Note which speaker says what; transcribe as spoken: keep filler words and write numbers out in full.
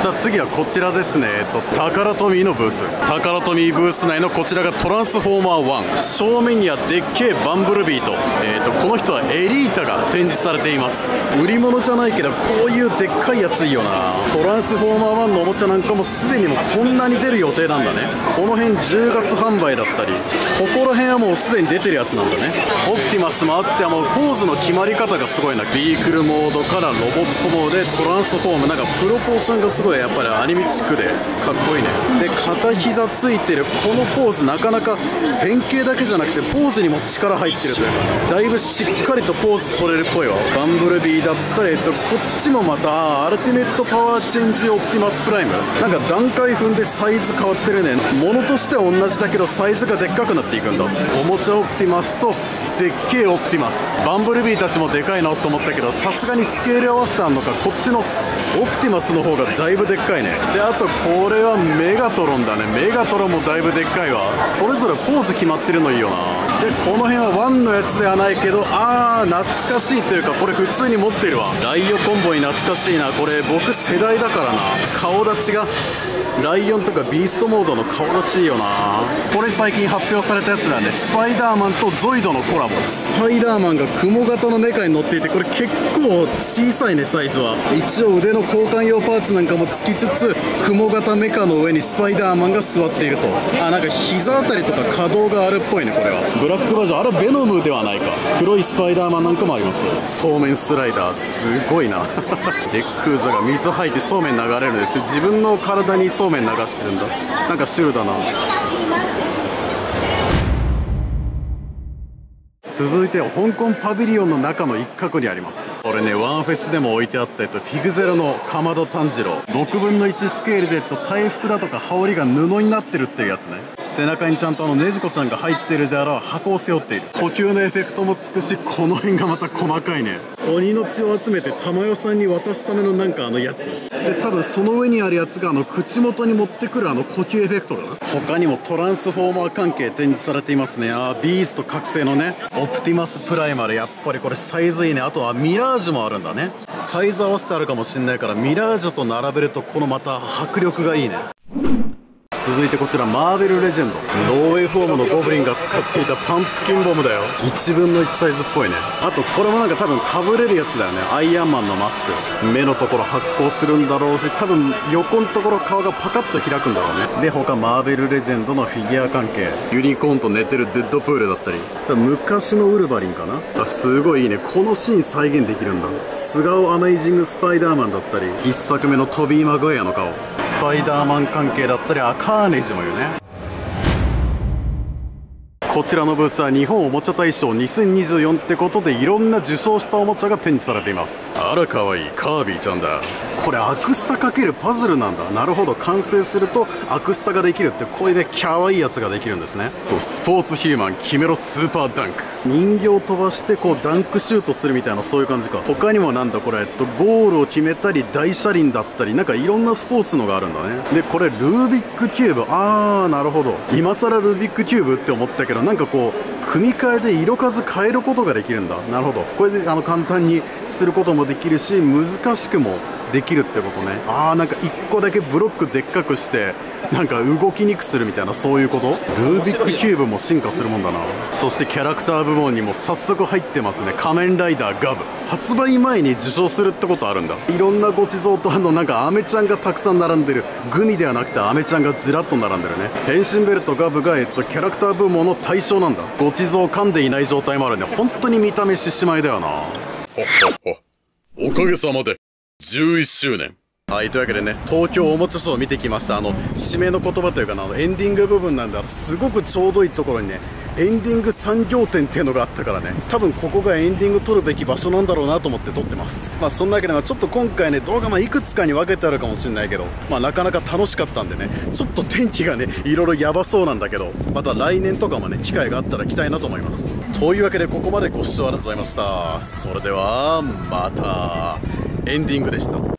Speaker 1: さあ次はこちらですね、えっとタカラトミーのブース。タカラトミーブース内のこちらがトランスフォーマーワン。正面にはでっけえバンブルビーと、えっとこの人はエリータが展示されています。売り物じゃないけどこういうでっかいやついいよな。トランスフォーマーワンのおもちゃなんかもすでにもうこんなに出る予定なんだね。この辺じゅうがつ販売だったり、ここら辺はもうすでに出てるやつなんだね。オプティマスもあって、もうポーズの決まり方がすごいな。ビークルモードからロボットモードでトランスフォーム、なんかプロポーションがすごいやっぱりアニメチックでかっこいいね。で片膝ついてるこのポーズ、なかなか変形だけじゃなくてポーズにも力入ってるというか、だいぶしっかりとポーズ取れるっぽいわ。バンブルビーだったり、えっと、こっちもまたアルティメットパワーチェンジオプティマスプライム、なんか段階踏んでサイズ変わってるね。ものとしては同じだけどサイズがでっかくなっていくんだ。おもちゃオプティマスとでっけえオプティマス。バンブルビーたちもでかいなと思ったけど、さすがにスケール合わせてあんのか、こっちのオプティマスの方がだいぶでっかいね。であとこれはメガトロンだね。メガトロンもだいぶでっかいわ。それぞれポーズ決まってるのいいよな。でこの辺はワンのやつではないけど、あー懐かしいというか、これ普通に持ってるわ。ライオコンボイ懐かしいな。これ僕世代だからな。顔立ちがライオンとかビーストモードの顔立ちいいよな。これ最近発表されたやつなんで、スパイダーマンとゾイドのコラボ。スパイダーマンが雲型のメカに乗っていて、これ結構小さいね、サイズは。一応腕の交換用パーツなんかもつきつつ、雲型メカの上にスパイダーマンが座っていると。あ、なんか膝あたりとか可動があるっぽいね。これはブラックバージョン、あれベノムではないか。黒いスパイダーマンなんかもありますよ。そうめんスライダーすごいなレックーザが水吐いてそうめん流れるんですよ。自分の体にそうめん流してるんだ。なんかシュールだな。続いては香港パビリオンの中の一角にあります。これね、ワンフェスでも置いてあった、えっと、フィグゼロのかまど炭治郎ろくぶんのいちスケールで、えっと、体服だとか羽織が布になってるっていうやつね。背中にちゃんとあの禰豆子ちゃんが入ってるであろう箱を背負っている。呼吸のエフェクトもつくし、この辺がまた細かいね。鬼の血を集めて玉代さんに渡すためのなんかあのやつで、多分その上にあるやつがあの口元に持ってくるあの呼吸エフェクトだな。他にもトランスフォーマー関係展示されていますね。あービースト覚醒のね、オプティマスプライマル、やっぱりこれサイズいいね。あとはミラージュもあるんだね。サイズ合わせてあるかもしれないから、ミラージュと並べるとこのまた迫力がいいね。続いてこちらマーベルレジェンド、ノーウェイフォームのゴブリンが使っていたパンプキンボムだよ。いちぶんのいちサイズっぽいね。あとこれもなんか多分かぶれるやつだよね。アイアンマンのマスク、目のところ発光するんだろうし、多分横のところ顔がパカッと開くんだろうね。で他マーベルレジェンドのフィギュア関係、ユニコーンと寝てるデッドプールだったり、昔のウルヴァリンかな。あ、すごいいいね。このシーン再現できるんだ。素顔アメイジングスパイダーマンだったり、いっさくめのトビー・マグワイアの顔、スパイダーマン関係だったり、あ、カーネージもいるね。こちらのブースは日本おもちゃ大賞にせんにじゅうよんってことで、いろんな受賞したおもちゃが展示されています。あらかわいいカービィちゃんだ。これアクスタ×パズルなんだ。なるほど、完成するとアクスタができるって、これでキャワイイやつができるんですね。とスポーツヒューマンキメロスーパーダンク、人形を飛ばしてこうダンクシュートするみたいな、そういう感じか。他にもなんだこれ、えっと、ゴールを決めたり大車輪だったり、なんかいろんなスポーツのがあるんだね。でこれルービックキューブ、あーなるほど、今更ルービックキューブって思ったけど、なんかこう組み替えで色数変えることができるんだ。なるほど、これであの簡単にすることもできるし、難しくもできるってことね。あーなんかいっこだけブロックでっかくしてなんか動きにくくするみたいな、そういうこと。ルービックキューブも進化するもんだな。そしてキャラクター部門にも早速入ってますね。仮面ライダーガブ、発売前に受賞するってことあるんだ。いろんなごちそうとあのなんかアメちゃんがたくさん並んでる。グミではなくてアメちゃんがずらっと並んでるね。変身ベルトガブがえっとキャラクター部門の対象なんだ。ごちそう噛んでいない状態もあるね。本当に見た目獅子舞だよな。ほっほっほ、おかげさまでじゅういっしゅうねん。はい、というわけでね、東京おもちゃショーを見てきました。あの締めの言葉というかな、あのエンディング部分なんだ。すごくちょうどいいところにね、エンディング産業展っていうのがあったからね、多分ここがエンディング撮るべき場所なんだろうなと思って撮ってます。まあそんなわけで、ちょっと今回ね、動画まあいくつかに分けてあるかもしれないけど、まあなかなか楽しかったんでね、ちょっと天気がねいろいろやばそうなんだけど、また来年とかもね機会があったら来たいなと思います。というわけでここまでご視聴ありがとうございました。それではまた。エンディングでした。